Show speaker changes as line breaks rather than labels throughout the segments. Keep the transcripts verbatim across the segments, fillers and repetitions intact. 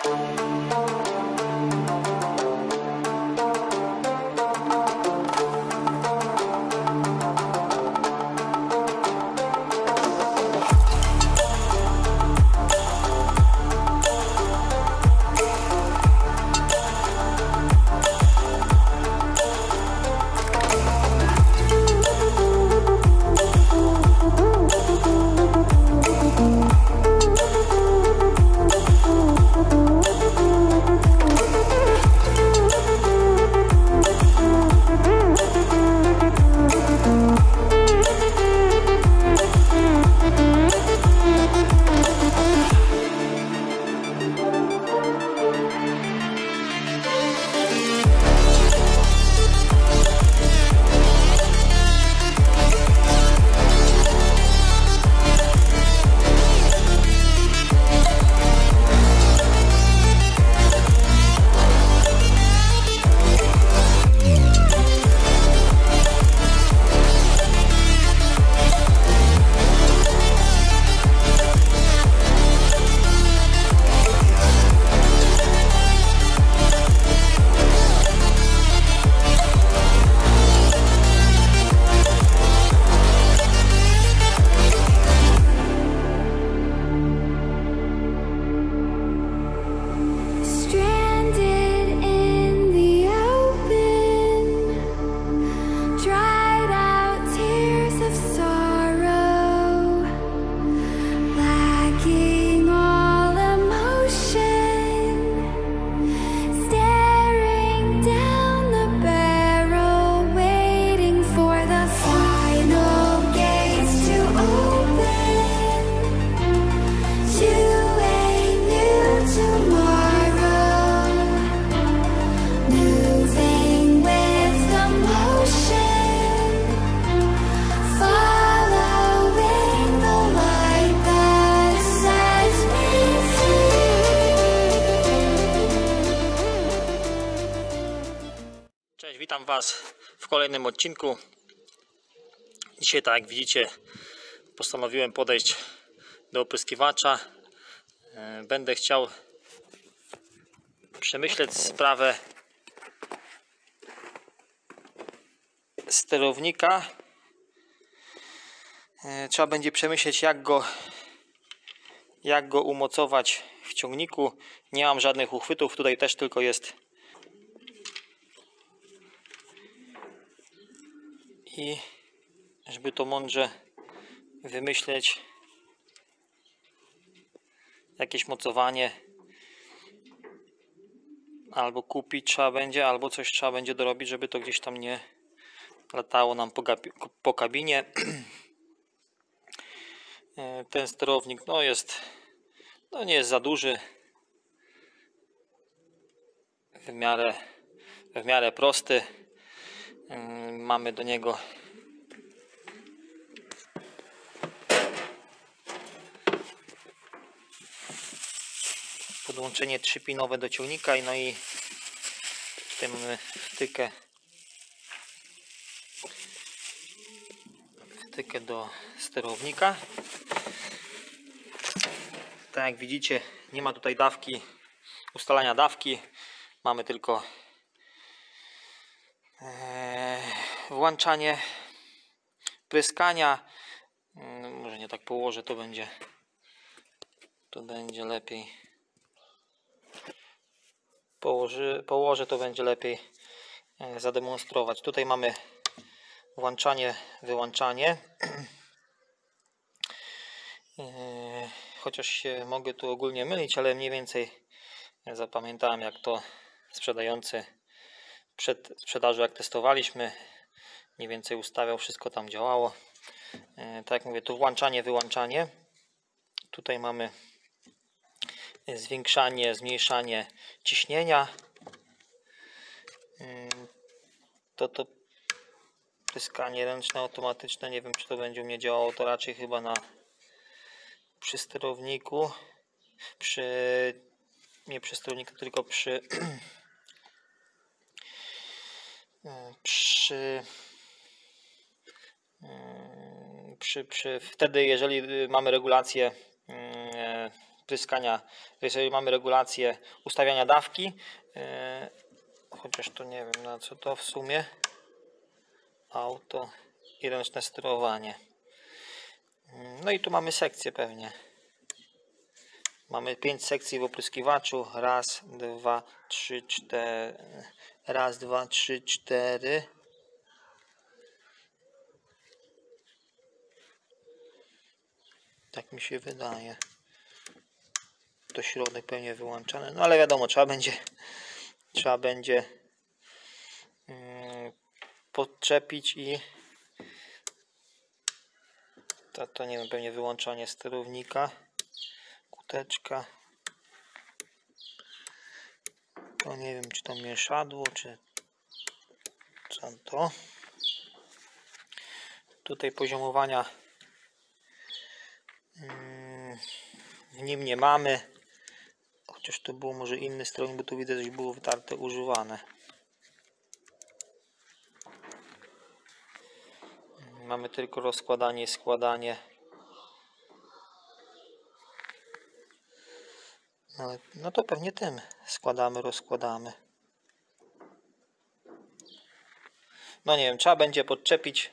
Witam Was w kolejnym odcinku. Dzisiaj, tak jak widzicie, postanowiłem podejść do opryskiwacza. Będę chciał przemyśleć sprawę sterownika. Trzeba będzie przemyśleć, jak go, jak go umocować w ciągniku. Nie mam żadnych uchwytów, tutaj też tylko jest i żeby to mądrze wymyśleć, jakieś mocowanie albo kupić trzeba będzie, albo coś trzeba będzie dorobić, żeby to gdzieś tam nie latało nam po, po kabinie. Ten sterownik no jest, no nie jest za duży, w miarę, w miarę prosty. Mamy do niego podłączenie trzypinowe do ciągnika, no i tutaj mamy wtykę, wtykę do sterownika. Tak jak widzicie, nie ma tutaj dawki, ustalania dawki, mamy tylko włączanie pryskania. Może nie tak położę, to będzie to będzie lepiej. Położy, położę, to będzie lepiej zademonstrować. Tutaj mamy włączanie, wyłączanie. Chociaż się mogę tu ogólnie mylić, ale mniej więcej zapamiętałem, jak to sprzedający przed sprzedażą, jak testowaliśmy, mniej więcej ustawiał, wszystko tam działało. Tak jak mówię, tu włączanie, wyłączanie. Tutaj mamy zwiększanie, zmniejszanie ciśnienia. To to pryskanie ręczne, automatyczne, nie wiem, czy to będzie u mnie działało, to raczej chyba na przy sterowniku, przy nie przy sterowniku, tylko przy przy, przy, przy wtedy, jeżeli mamy regulację pryskania, jeżeli mamy regulację ustawiania dawki, chociaż to nie wiem na co to w sumie, auto i ręczne sterowanie. No i tu mamy sekcję pewnie. Mamy pięć sekcji w opryskiwaczu. Raz, dwa, trzy, cztery. Raz, dwa, trzy, cztery. Tak mi się wydaje. To środek pewnie wyłączany. No ale wiadomo, trzeba będzie trzeba będzie yy, podczepić i to, to nie wiem, pewnie wyłączanie sterownika. Kuteczka. To nie wiem, czy to mieszadło, czy co to. Tutaj poziomowania w nim nie mamy. Chociaż to było może inny sterownik, bo tu widzę, że było wytarte, używane. Mamy tylko rozkładanie i składanie. No, no to pewnie tym składamy, rozkładamy. No nie wiem, trzeba będzie podczepić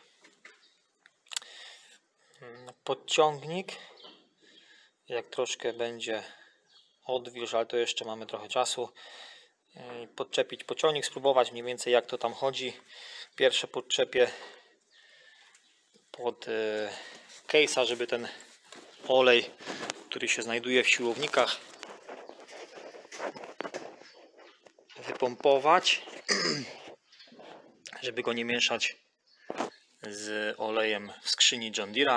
podciągnik. Jak troszkę będzie odwilż, ale to jeszcze mamy trochę czasu. Podczepić pociągnik, spróbować mniej więcej jak to tam chodzi. Pierwsze podczepię pod case'a, żeby ten olej, który się znajduje w siłownikach, wypompować, żeby go nie mieszać z olejem w skrzyni John Deere'a.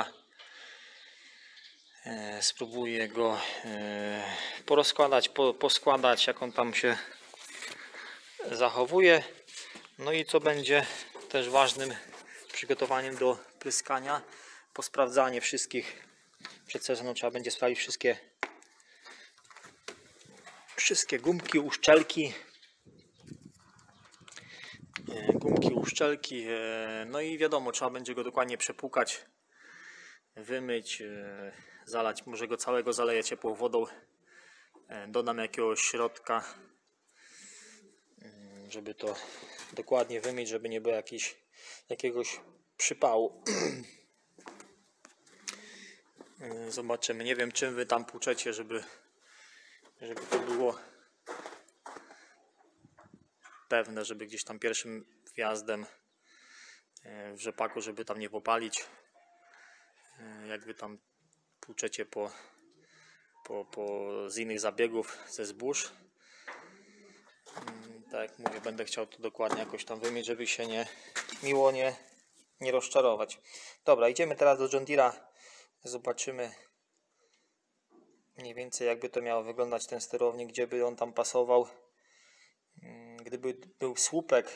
Spróbuję go porozkładać, poskładać, jak on tam się zachowuje. No i co będzie też ważnym przygotowaniem do pryskania, posprawdzanie wszystkich. Przed sezonem trzeba będzie sprawdzić wszystkie wszystkie gumki, uszczelki, gumki, uszczelki, no i wiadomo, trzeba będzie go dokładnie przepłukać, wymyć, zalać, może go całego zaleję ciepłą wodą, dodam jakiegoś środka, żeby to dokładnie wymyć, żeby nie było jakiś, jakiegoś przypału. Zobaczymy, nie wiem czym wy tam płuczecie, żeby, żeby to było pewne, żeby gdzieś tam pierwszym wjazdem w rzepaku, żeby tam nie popalić. Jak wy tam płuczecie po, po, po z innych zabiegów, ze zbóż. Tak jak mówię, będę chciał to dokładnie jakoś tam wymieć, żeby się nie miło nie, nie rozczarować. Dobra, idziemy teraz do John Deere'a. Zobaczymy mniej więcej jakby to miało wyglądać ten sterownik, gdzie by on tam pasował. Gdyby był słupek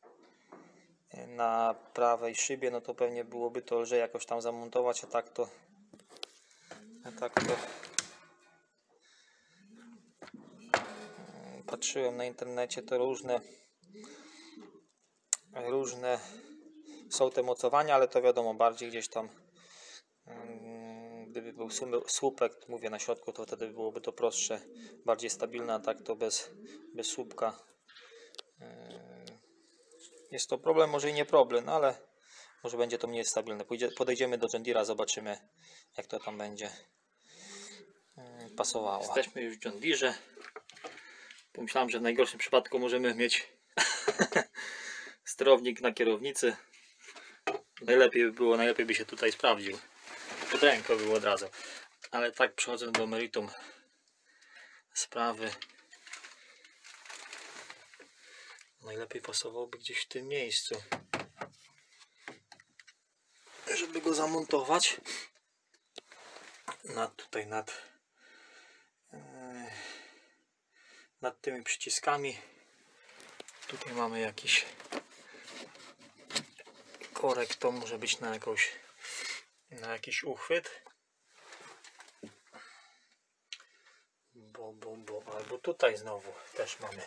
na prawej szybie, no to pewnie byłoby to lżej jakoś tam zamontować, a tak to a tak to patrzyłem na internecie, to różne różne są te mocowania, ale to wiadomo, bardziej gdzieś tam gdyby był słupek, mówię na środku, to wtedy byłoby to prostsze, bardziej stabilne, a tak to bez, bez słupka jest to problem, może i nie problem, no ale może będzie to mniej stabilne. Pójdzie, podejdziemy do John Deere'a, zobaczymy jak to tam będzie pasowało. Jesteśmy już w John Deere'ze. Pomyślałem, że w najgorszym przypadku możemy mieć sterownik na kierownicy. Najlepiej by było, najlepiej by się tutaj sprawdził. Pod ręką było od razu. Ale tak, przechodzę do meritum sprawy. Najlepiej pasowałby gdzieś w tym miejscu, żeby go zamontować. Nad, tutaj nad, nad tymi przyciskami. Tutaj mamy jakiś korek, to może być na jakąś, na jakiś uchwyt. Bo, bo, bo, albo tutaj znowu też mamy.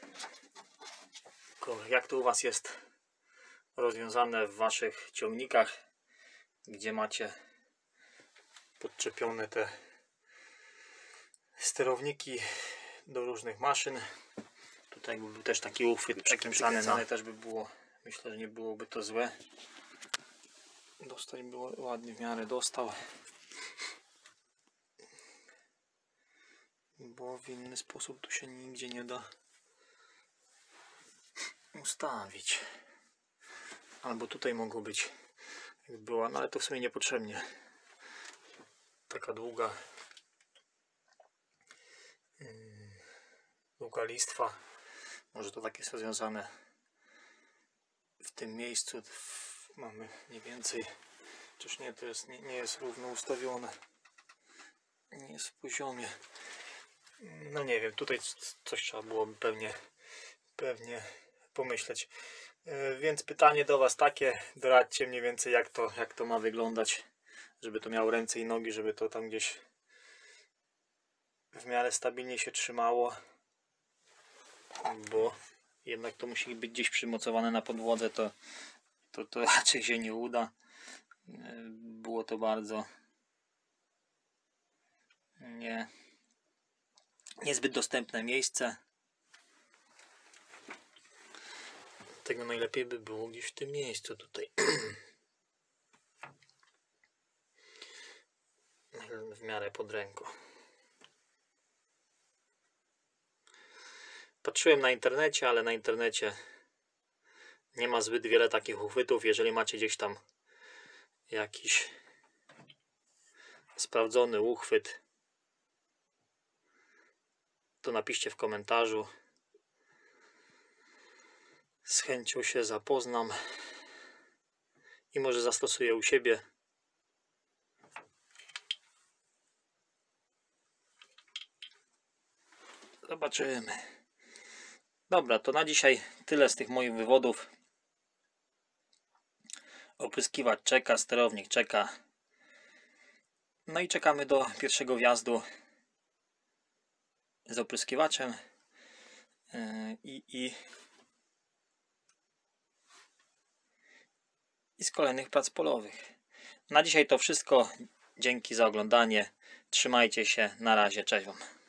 Jak to u was jest rozwiązane w waszych ciągnikach, gdzie macie podczepione te sterowniki do różnych maszyn. Tutaj był też taki uchwyt przykręcany, no ale też by było, myślę, że nie byłoby to złe. Dostać było ładnie, w miarę dostał. Bo w inny sposób tu się nigdzie nie da ustawić. Albo tutaj mogło być, jak była, no ale to w sumie niepotrzebnie. Taka długa długa listwa. Może to takie są związane w tym miejscu. Mamy mniej więcej, chociaż nie, to jest, nie, nie jest równo ustawione. Nie jest w poziomie. No nie wiem, tutaj coś trzeba było pewnie, pewnie pomyśleć. Więc pytanie do Was takie, doradźcie mniej więcej jak to, jak to ma wyglądać, żeby to miało ręce i nogi, żeby to tam gdzieś w miarę stabilnie się trzymało, bo jednak to musi być gdzieś przymocowane na podłodze, to, to, to raczej się nie uda. Było to bardzo nie, niezbyt dostępne miejsce. Tego najlepiej by było gdzieś w tym miejscu tutaj. W miarę pod ręką. Patrzyłem na internecie, ale na internecie nie ma zbyt wiele takich uchwytów. Jeżeli macie gdzieś tam jakiś sprawdzony uchwyt, to napiszcie w komentarzu. Z chęcią się zapoznam i może zastosuję u siebie. Zobaczymy. Dobra, to na dzisiaj tyle z tych moich wywodów. Opryskiwacz czeka, sterownik czeka. No i czekamy do pierwszego wjazdu z opryskiwaczem i, i, i z kolejnych prac polowych. Na dzisiaj to wszystko. Dzięki za oglądanie. Trzymajcie się. Na razie. Cześć Wam.